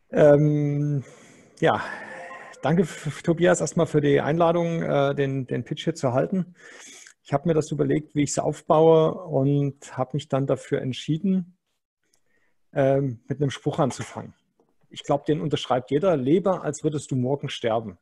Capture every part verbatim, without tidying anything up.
Ähm, ja, danke Tobias erstmal für die Einladung, äh, den, den Pitch hier zu halten. Ich habe mir das überlegt, wie ich es aufbaue und habe mich dann dafür entschieden, ähm, mit einem Spruch anzufangen. Ich glaube, den unterschreibt jeder: Lebe, als würdest du morgen sterben.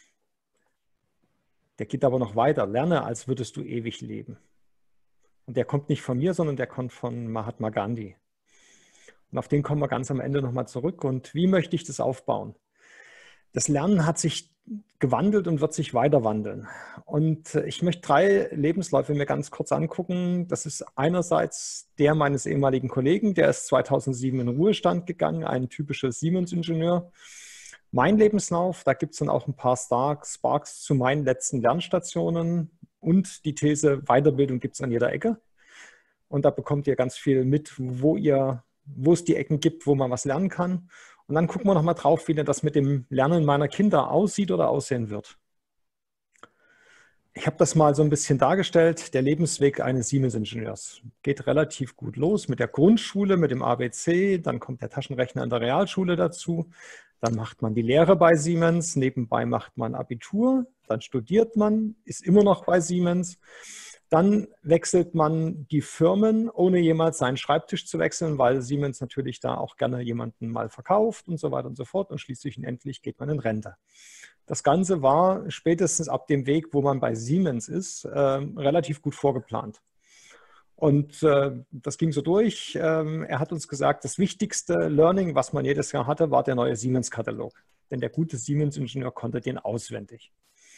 Der geht aber noch weiter: Lerne, als würdest du ewig leben. Und der kommt nicht von mir, sondern der kommt von Mahatma Gandhi. Und auf den kommen wir ganz am Ende nochmal zurück. Und wie möchte ich das aufbauen? Das Lernen hat sich gewandelt und wird sich weiter wandeln. Und ich möchte drei Lebensläufe mir ganz kurz angucken. Das ist einerseits der meines ehemaligen Kollegen, der ist zweitausendsieben in den Ruhestand gegangen, ein typischer Siemens-Ingenieur. Mein Lebenslauf, da gibt es dann auch ein paar Sparks zu meinen letzten Lernstationen und die These: Weiterbildung gibt es an jeder Ecke. Und da bekommt ihr ganz viel mit, wo ihr, wo es die Ecken gibt, wo man was lernen kann. Und dann gucken wir nochmal drauf, wie denn das mit dem Lernen meiner Kinder aussieht oder aussehen wird. Ich habe das mal so ein bisschen dargestellt. Der Lebensweg eines Siemens-Ingenieurs geht relativ gut los mit der Grundschule, mit dem A B C. Dann kommt der Taschenrechner in der Realschule dazu. Dann macht man die Lehre bei Siemens. Nebenbei macht man Abitur. Dann studiert man, ist immer noch bei Siemens. Dann wechselt man die Firmen, ohne jemals seinen Schreibtisch zu wechseln, weil Siemens natürlich da auch gerne jemanden mal verkauft und so weiter und so fort. Und schließlich und endlich geht man in Rente. Das Ganze war spätestens ab dem Weg, wo man bei Siemens ist, äh, relativ gut vorgeplant. Und äh, das ging so durch. Ähm, er hat uns gesagt, das wichtigste Learning, was man jedes Jahr hatte, war der neue Siemens-Katalog. Denn der gute Siemens-Ingenieur konnte den auswendig.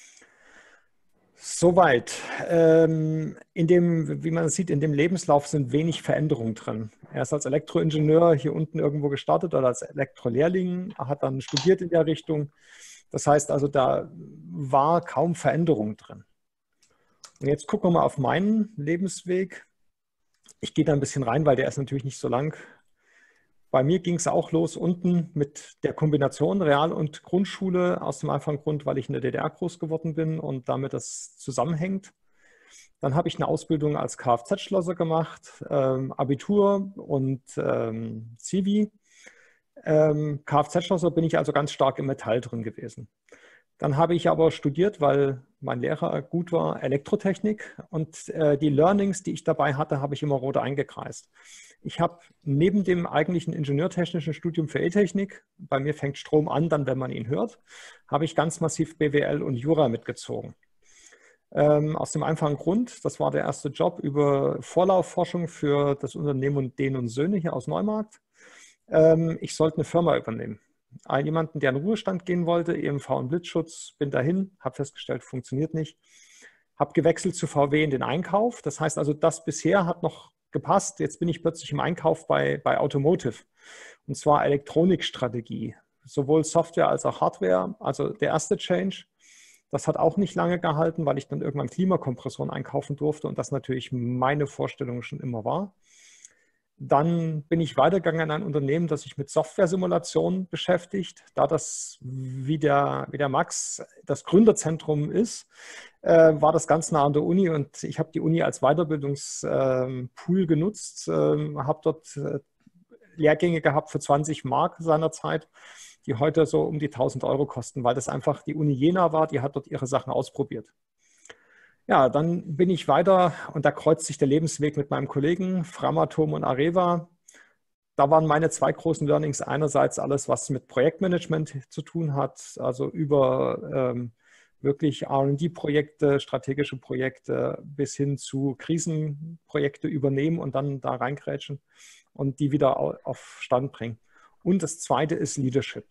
Soweit. Ähm, in dem, wie man sieht, in dem Lebenslauf sind wenig Veränderungen drin. Er ist als Elektroingenieur hier unten irgendwo gestartet oder als Elektrolehrling, hat dann studiert in der Richtung. Das heißt also, da war kaum Veränderung drin. Und jetzt gucken wir mal auf meinen Lebensweg. Ich gehe da ein bisschen rein, weil der ist natürlich nicht so lang. Bei mir ging es auch los unten mit der Kombination Real- und Grundschule, aus dem einfachen Grund, weil ich in der D D R groß geworden bin und damit das zusammenhängt. Dann habe ich eine Ausbildung als Kfz-Schlosser gemacht, ähm, Abitur und ähm, Zivi. Ähm, Kfz-Schlosser bin ich also ganz stark im Metall drin gewesen. Dann habe ich aber studiert, weil mein Lehrer gut war, Elektrotechnik, und äh, die Learnings, die ich dabei hatte, habe ich immer rot eingekreist. Ich habe neben dem eigentlichen ingenieurtechnischen Studium für E-Technik, bei mir fängt Strom an, dann wenn man ihn hört, habe ich ganz massiv B W L und Jura mitgezogen. Ähm, aus dem einfachen Grund, das war der erste Job über Vorlaufforschung für das Unternehmen und Dehn und Söhne hier aus Neumarkt. Ähm, ich sollte eine Firma übernehmen. Jemanden, der in den Ruhestand gehen wollte, E M V und Blitzschutz, bin dahin, habe festgestellt, funktioniert nicht. Habe gewechselt zu V W in den Einkauf. Das heißt also, das bisher hat noch gepasst. Jetzt bin ich plötzlich im Einkauf bei, bei Automotive. Und zwar Elektronikstrategie. Sowohl Software als auch Hardware. Also der erste Change. Das hat auch nicht lange gehalten, weil ich dann irgendwann Klimakompressoren einkaufen durfte und das natürlich meine Vorstellung schon immer war. Dann bin ich weitergegangen in ein Unternehmen, das sich mit Software-Simulation beschäftigt. Da das, wie der, wie der Max, das Gründerzentrum ist, äh, war das ganz nah an der Uni und ich habe die Uni als Weiterbildungspool äh, genutzt, äh, habe dort äh, Lehrgänge gehabt für zwanzig Mark seinerzeit, die heute so um die tausend Euro kosten, weil das einfach die Uni Jena war, die hat dort ihre Sachen ausprobiert. Ja, dann bin ich weiter und da kreuzt sich der Lebensweg mit meinem Kollegen Framatome und Areva. Da waren meine zwei großen Learnings einerseits alles, was mit Projektmanagement zu tun hat, also über ähm, wirklich R und D-Projekte, strategische Projekte bis hin zu Krisenprojekte übernehmen und dann da reingrätschen und die wieder auf Stand bringen. Und das zweite ist Leadership.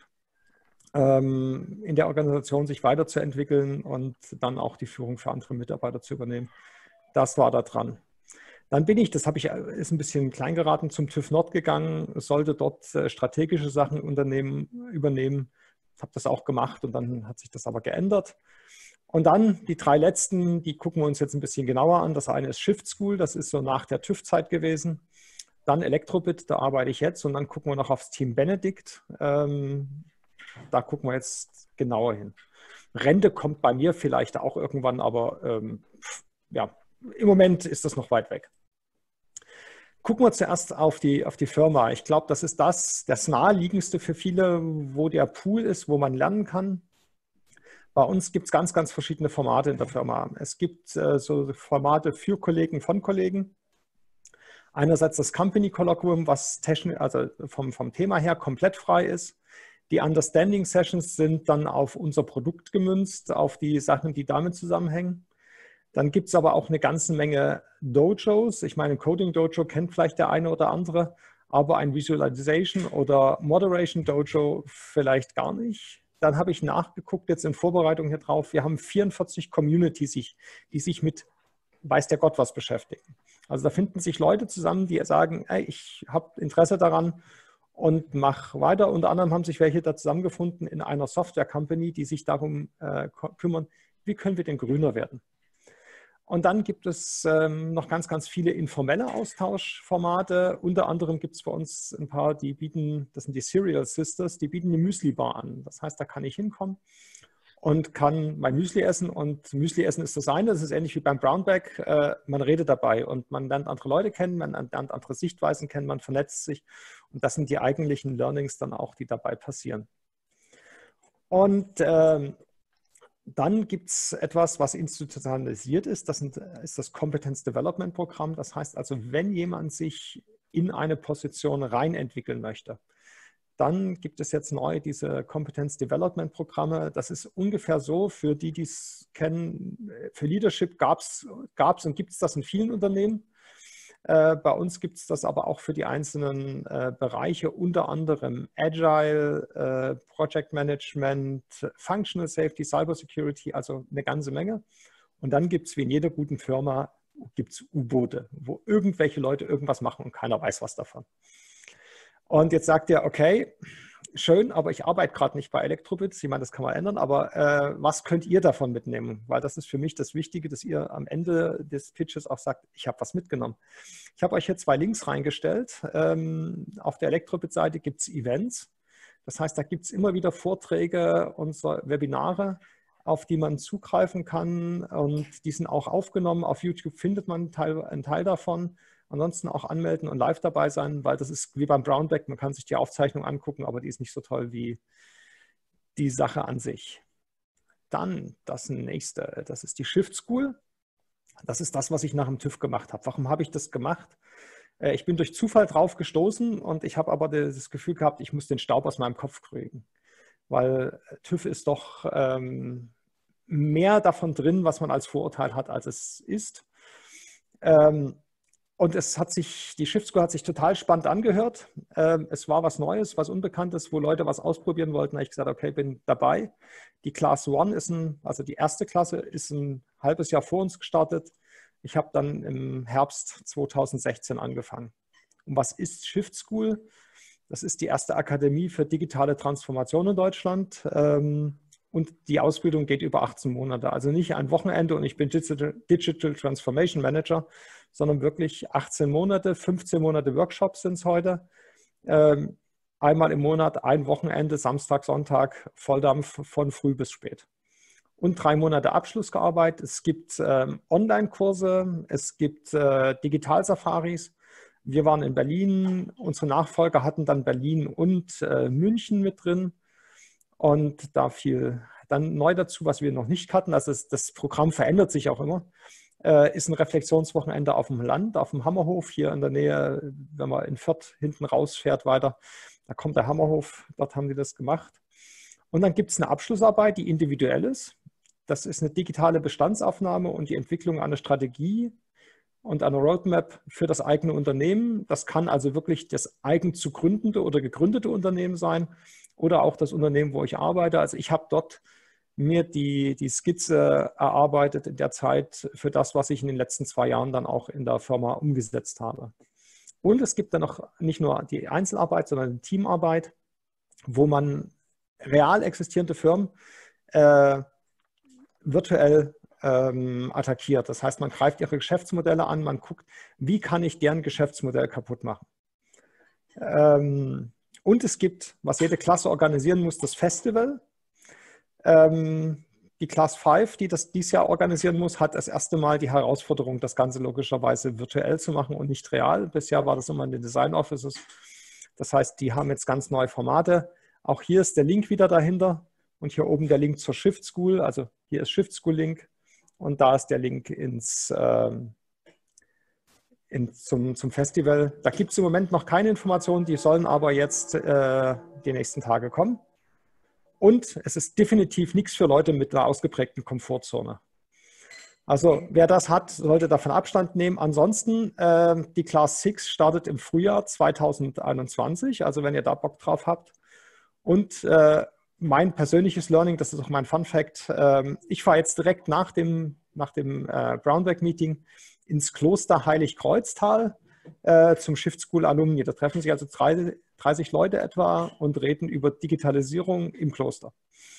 In der Organisation sich weiterzuentwickeln und dann auch die Führung für andere Mitarbeiter zu übernehmen. Das war da dran. Dann bin ich, das habe ich, ist ein bisschen klein geraten, zum TÜV Nord gegangen, sollte dort strategische Sachen unternehmen, übernehmen, habe das auch gemacht und dann hat sich das aber geändert. Und dann die drei letzten, die gucken wir uns jetzt ein bisschen genauer an. Das eine ist Shift School, das ist so nach der TÜV-Zeit gewesen. Dann Elektrobit, da arbeite ich jetzt und dann gucken wir noch aufs Team Benedikt. Ähm, Da gucken wir jetzt genauer hin. Rente kommt bei mir vielleicht auch irgendwann, aber ähm, ja, im Moment ist das noch weit weg. gucken wir zuerst auf die, auf die Firma. Ich glaube, das ist das, das Naheliegendste für viele, wo der Pool ist, wo man lernen kann. Bei uns gibt es ganz, ganz verschiedene Formate in der Firma. Es gibt äh, so Formate für Kollegen von Kollegen. Einerseits das Company Colloquium, was technisch, also vom, vom Thema her komplett frei ist. Die Understanding Sessions sind dann auf unser Produkt gemünzt, auf die Sachen, die damit zusammenhängen. Dann gibt es aber auch eine ganze Menge Dojos. Ich meine, Coding Dojo kennt vielleicht der eine oder andere, aber ein Visualization oder Moderation Dojo vielleicht gar nicht. Dann habe ich nachgeguckt, jetzt in Vorbereitung hier drauf. Wir haben vierundvierzig Communities, die sich mit weiß der Gott was beschäftigen. Also da finden sich Leute zusammen, die sagen, ey, ich habe Interesse daran und mache weiter. Unter anderem haben sich welche da zusammengefunden in einer Software-Company, die sich darum äh, kümmern, wie können wir denn grüner werden. Und dann gibt es ähm, noch ganz, ganz viele informelle Austauschformate. Unter anderem gibt es bei uns ein paar, die bieten, das sind die Cereal Sisters, die bieten eine Müsli-Bar an. Das heißt, da kann ich hinkommen und kann mein Müsli essen. Und Müsli essen ist das eine, das ist ähnlich wie beim Brownback. Äh, man redet dabei und man lernt andere Leute kennen, man lernt andere Sichtweisen kennen, man vernetzt sich. Und das sind die eigentlichen Learnings dann auch, die dabei passieren. Und ähm, dann gibt es etwas, was institutionalisiert ist. Das sind, ist das Competence Development Programm. Das heißt also, wenn jemand sich in eine Position rein entwickeln möchte, dann gibt es jetzt neu diese Competence Development Programme. Das ist ungefähr so, für die, die es kennen, für Leadership gab es und gibt es das in vielen Unternehmen. Äh, bei uns gibt es das aber auch für die einzelnen äh, Bereiche, unter anderem Agile, äh, Project Management, Functional Safety, Cyber Security, also eine ganze Menge. Und dann gibt es, wie in jeder guten Firma, gibt's U-Boote, wo irgendwelche Leute irgendwas machen und keiner weiß was davon. Und jetzt sagt ihr, okay, schön, aber ich arbeite gerade nicht bei Elektrobits. Ich meine, das kann man ändern, aber äh, was könnt ihr davon mitnehmen? Weil das ist für mich das Wichtige, dass ihr am Ende des Pitches auch sagt, ich habe was mitgenommen. Ich habe euch hier zwei Links reingestellt. Ähm, auf der Elektrobit-Seite gibt es Events. Das heißt, da gibt es immer wieder Vorträge und so Webinare, auf die man zugreifen kann. Und die sind auch aufgenommen. Auf YouTube findet man einen Teil, einen Teil davon. Ansonsten auch anmelden und live dabei sein, weil das ist wie beim Brownback, man kann sich die Aufzeichnung angucken, aber die ist nicht so toll wie die Sache an sich. Dann das nächste, das ist die Shift School. Das ist das, was ich nach dem TÜV gemacht habe. Warum habe ich das gemacht? Ich bin durch Zufall drauf gestoßen und ich habe aber das Gefühl gehabt, ich muss den Staub aus meinem Kopf kriegen, weil TÜV ist doch ähm, mehr davon drin, was man als Vorurteil hat, als es ist. Ähm, Und es hat sich, die Shift School hat sich total spannend angehört. Ähm, es war was Neues, was Unbekanntes, wo Leute was ausprobieren wollten. Da habe ich gesagt, okay, bin dabei. Die Class One ist ein, also die erste Klasse ist ein halbes Jahr vor uns gestartet. Ich habe dann im Herbst zweitausendsechzehn angefangen. Und was ist Shift School? Das ist die erste Akademie für digitale Transformation in Deutschland. Ähm, Und die Ausbildung geht über achtzehn Monate. Also nicht ein Wochenende und ich bin Digital, Digital Transformation Manager, sondern wirklich achtzehn Monate, fünfzehn Monate Workshops sind es heute. Ähm, einmal im Monat, ein Wochenende, Samstag, Sonntag, Volldampf von früh bis spät. Und drei Monate Abschlussarbeit. Es gibt ähm, Online-Kurse, es gibt äh, Digital-Safaris. Wir waren in Berlin, unsere Nachfolger hatten dann Berlin und äh, München mit drin. Und da fiel dann neu dazu, was wir noch nicht hatten, also das, das Programm verändert sich auch immer, äh, ist ein Reflexionswochenende auf dem Land, auf dem Hammerhof, hier in der Nähe, wenn man in Fürth hinten rausfährt weiter, da kommt der Hammerhof, dort haben die das gemacht. Und dann gibt es eine Abschlussarbeit, die individuell ist. Das ist eine digitale Bestandsaufnahme und die Entwicklung einer Strategie und einer Roadmap für das eigene Unternehmen. Das kann also wirklich das eigen zu gründende oder gegründete Unternehmen sein oder auch das Unternehmen, wo ich arbeite. Also ich habe dort mir die, die Skizze erarbeitet in der Zeit für das, was ich in den letzten zwei Jahren dann auch in der Firma umgesetzt habe. Und es gibt dann noch nicht nur die Einzelarbeit, sondern die Teamarbeit, wo man real existierende Firmen äh, virtuell ähm, attackiert. Das heißt, man greift ihre Geschäftsmodelle an, man guckt, wie kann ich deren Geschäftsmodell kaputt machen. Ähm, und es gibt, was jede Klasse organisieren muss, das Festival. Ähm, die Class fünf, die das dieses Jahr organisieren muss, hat das erste Mal die Herausforderung, das Ganze logischerweise virtuell zu machen und nicht real. Bisher war das immer in den Design Offices. Das heißt, die haben jetzt ganz neue Formate. Auch hier ist der Link wieder dahinter und hier oben der Link zur Shift School. Also hier ist Shift School Link und da ist der Link ins, ähm, in, zum, zum Festival. Da gibt es im Moment noch keine Informationen, die sollen aber jetzt äh, die nächsten Tage kommen. Und es ist definitiv nichts für Leute mit einer ausgeprägten Komfortzone. Also wer das hat, sollte davon Abstand nehmen. Ansonsten, äh, die Class sechs startet im Frühjahr zweitausendeinundzwanzig, also wenn ihr da Bock drauf habt. Und äh, mein persönliches Learning, das ist auch mein Fun Fact, äh, ich fahre jetzt direkt nach dem, nach dem äh, Brownback-Meeting ins Kloster Heiligkreuztal äh, zum Shift School Alumni. Da treffen sich also drei, dreißig Leute etwa und reden über Digitalisierung im Kloster.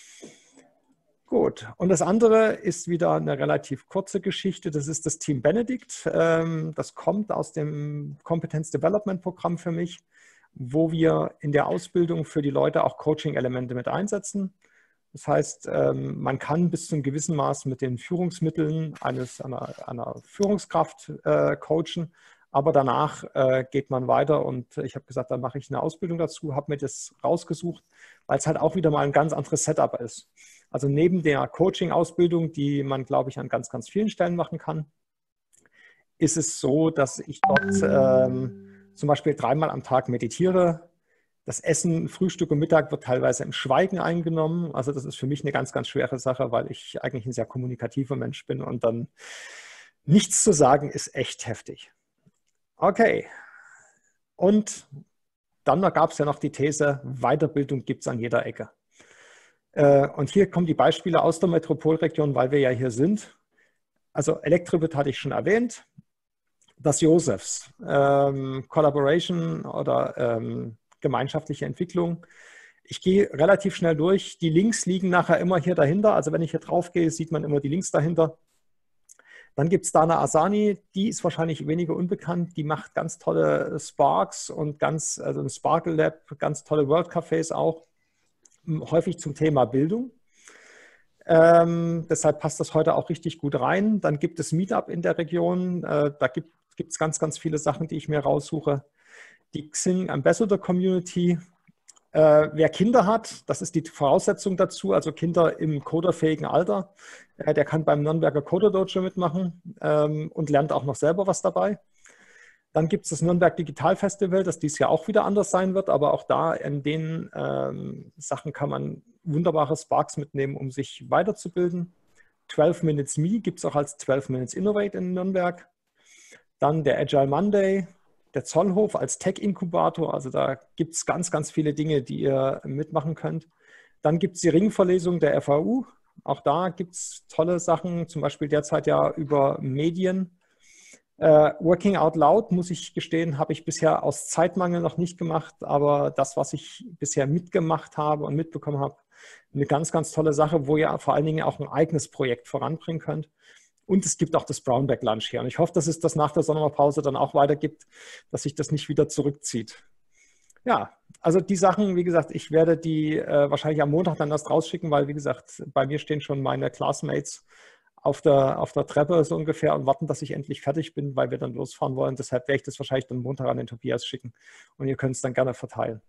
Gut, und das andere ist wieder eine relativ kurze Geschichte. Das ist das Team Benedikt. Ähm, das kommt aus dem Competence Development Programm für mich, wo wir in der Ausbildung für die Leute auch Coaching-Elemente mit einsetzen. Das heißt, ähm, man kann bis zu einem gewissen Maß mit den Führungsmitteln eines, einer, einer Führungskraft äh, coachen, aber danach äh, geht man weiter und ich habe gesagt, dann mache ich eine Ausbildung dazu, habe mir das rausgesucht, weil es halt auch wieder mal ein ganz anderes Setup ist. Also neben der Coaching-Ausbildung, die man, glaube ich, an ganz, ganz vielen Stellen machen kann, ist es so, dass ich dort ähm, zum Beispiel dreimal am Tag meditiere. Das Essen, Frühstück und Mittag wird teilweise im Schweigen eingenommen. Also das ist für mich eine ganz, ganz schwere Sache, weil ich eigentlich ein sehr kommunikativer Mensch bin und dann nichts zu sagen ist echt heftig. Okay. Und dann gab es ja noch die These, Weiterbildung gibt es an jeder Ecke. Und hier kommen die Beispiele aus der Metropolregion, weil wir ja hier sind. Also Elektrobit hatte ich schon erwähnt. Das Josephs, ähm, Collaboration oder ähm, gemeinschaftliche Entwicklung. Ich gehe relativ schnell durch. Die Links liegen nachher immer hier dahinter. Also wenn ich hier drauf gehe, sieht man immer die Links dahinter. Dann gibt es Dana Asani, die ist wahrscheinlich weniger unbekannt. Die macht ganz tolle Sparks und ganz, also ein Sparkle Lab, ganz tolle World Cafés auch. Häufig zum Thema Bildung. Ähm, deshalb passt das heute auch richtig gut rein. Dann gibt es Meetup in der Region. Äh, da gibt es ganz, ganz viele Sachen, die ich mir raussuche. Die Xing Ambassador Community. Äh, wer Kinder hat, das ist die Voraussetzung dazu, also Kinder im coderfähigen Alter, äh, der kann beim Nürnberger Coder Dojo mitmachen ähm, und lernt auch noch selber was dabei. Dann gibt es das Nürnberg Digital Festival, das dieses Jahr auch wieder anders sein wird, aber auch da in den ähm, Sachen kann man wunderbare Sparks mitnehmen, um sich weiterzubilden. zwölf Minutes Me gibt es auch als zwölf Minutes Innovate in Nürnberg. Dann der Agile Monday, der Zollhof als Tech-Inkubator, also da gibt es ganz, ganz viele Dinge, die ihr mitmachen könnt. Dann gibt es die Ringverlesung der F A U, auch da gibt es tolle Sachen, zum Beispiel derzeit ja über Medien. Uh, Working Out Loud, muss ich gestehen, habe ich bisher aus Zeitmangel noch nicht gemacht, aber das, was ich bisher mitgemacht habe und mitbekommen habe, eine ganz, ganz tolle Sache, wo ihr vor allen Dingen auch ein eigenes Projekt voranbringen könnt. Und es gibt auch das Brownback Lunch hier. Und ich hoffe, dass es das nach der Sommerpause dann auch weitergibt, dass sich das nicht wieder zurückzieht. Ja, also die Sachen, wie gesagt, ich werde die äh, wahrscheinlich am Montag dann erst rausschicken, weil, wie gesagt, bei mir stehen schon meine Classmates auf der, auf der Treppe so ungefähr und warten, dass ich endlich fertig bin, weil wir dann losfahren wollen. Deshalb werde ich das wahrscheinlich dann Montag an den Tobias schicken und ihr könnt es dann gerne verteilen.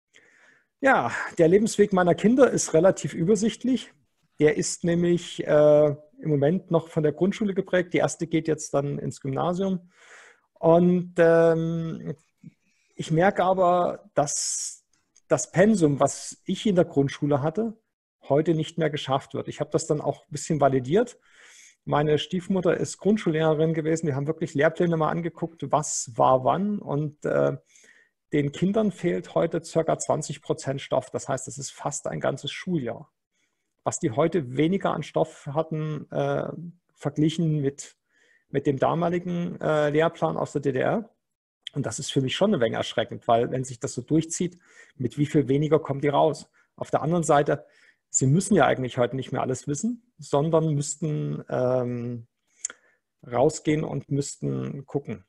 Ja, der Lebensweg meiner Kinder ist relativ übersichtlich. Der ist nämlich äh, im Moment noch von der Grundschule geprägt. Die erste geht jetzt dann ins Gymnasium. Und ähm, ich merke aber, dass das Pensum, was ich in der Grundschule hatte, heute nicht mehr geschafft wird. Ich habe das dann auch ein bisschen validiert. Meine Stiefmutter ist Grundschullehrerin gewesen. Wir haben wirklich Lehrpläne mal angeguckt, was war wann. Und äh, den Kindern fehlt heute ca. zwanzig Prozent Stoff. Das heißt, es ist fast ein ganzes Schuljahr. Was die heute weniger an Stoff hatten, äh, verglichen mit, mit dem damaligen äh, Lehrplan aus der D D R. Und das ist für mich schon eine Menge erschreckend, weil wenn sich das so durchzieht, mit wie viel weniger kommen die raus? Auf der anderen Seite, sie müssen ja eigentlich heute nicht mehr alles wissen, sondern müssten ähm, rausgehen und müssten gucken.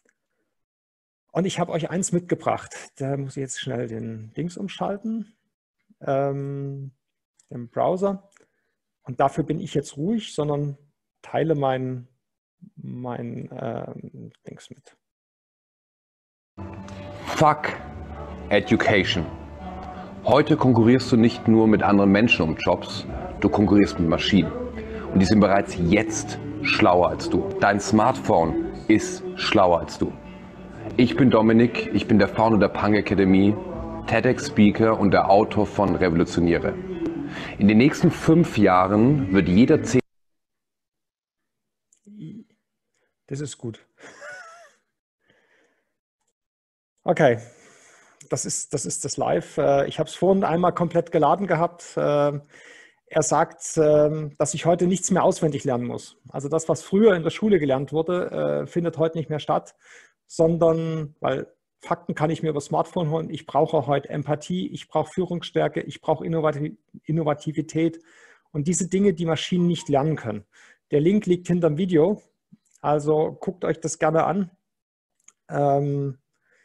Und ich habe euch eins mitgebracht. Da muss ich jetzt schnell den Dings umschalten, ähm, den Browser. Und dafür bin ich jetzt ruhig, sondern teile mein, mein ähm, Dings mit. Fuck Education. Heute konkurrierst du nicht nur mit anderen Menschen um Jobs, du konkurrierst mit Maschinen. Und die sind bereits jetzt schlauer als du. Dein Smartphone ist schlauer als du. Ich bin Dominik, ich bin der Founder der Pang Academy, TEDx-Speaker und der Autor von Revolutioniere. In den nächsten fünf Jahren wird jeder zehn... Das ist gut. Okay, das ist das, ist das Live. Ich habe es vorhin einmal komplett geladen gehabt. Er sagt, dass ich heute nichts mehr auswendig lernen muss. Also das, was früher in der Schule gelernt wurde, findet heute nicht mehr statt, sondern, weil Fakten kann ich mir über das Smartphone holen. Ich brauche heute Empathie, ich brauche Führungsstärke, ich brauche Innovativität und diese Dinge, die Maschinen nicht lernen können. Der Link liegt hinter dem Video, also guckt euch das gerne an. Ähm,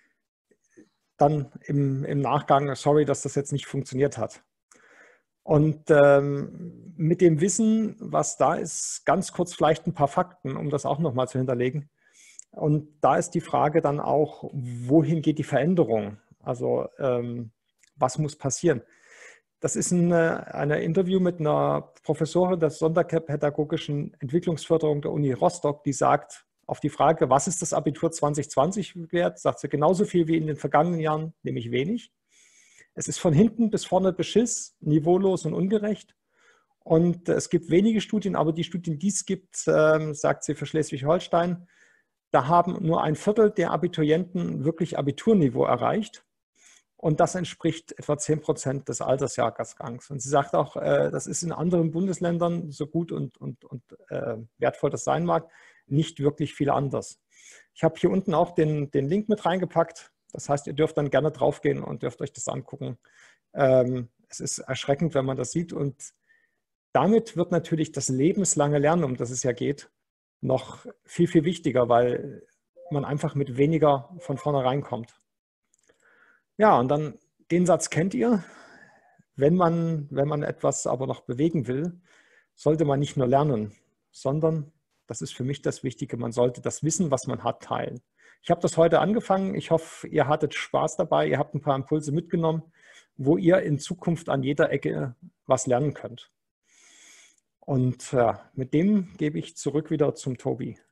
dann im, im Nachgang, sorry, dass das jetzt nicht funktioniert hat. Und ähm, mit dem Wissen, was da ist, ganz kurz vielleicht ein paar Fakten, um das auch nochmal zu hinterlegen. Und da ist die Frage dann auch, wohin geht die Veränderung? Also ähm, was muss passieren? Das ist ein eine Interview mit einer Professorin der sonderpädagogischen Entwicklungsförderung der Uni Rostock, die sagt, auf die Frage, was ist das Abitur zwanzig zwanzig wert, sagt sie genauso viel wie in den vergangenen Jahren, nämlich wenig. Es ist von hinten bis vorne Beschiss, niveaulos und ungerecht. Und es gibt wenige Studien, aber die Studien, die es gibt, äh, sagt sie für Schleswig-Holstein, da haben nur ein Viertel der Abiturienten wirklich Abiturniveau erreicht. Und das entspricht etwa zehn Prozent des Altersjahrgangs. Und sie sagt auch, äh, das ist in anderen Bundesländern, so gut und, und, und äh, wertvoll das sein mag, nicht wirklich viel anders. Ich habe hier unten auch den, den Link mit reingepackt. Das heißt, ihr dürft dann gerne draufgehen und dürft euch das angucken. Ähm, es ist erschreckend, wenn man das sieht. Und damit wird natürlich das lebenslange Lernen, um das es ja geht, noch viel, viel wichtiger, weil man einfach mit weniger von vornherein kommt. Ja, und dann den Satz kennt ihr. Wenn man, wenn man etwas aber noch bewegen will, sollte man nicht nur lernen, sondern, das ist für mich das Wichtige, man sollte das Wissen, was man hat, teilen. Ich habe das heute angefangen. Ich hoffe, ihr hattet Spaß dabei. Ihr habt ein paar Impulse mitgenommen, wo ihr in Zukunft an jeder Ecke was lernen könnt. Und ja, mit dem gebe ich zurück wieder zum Tobi.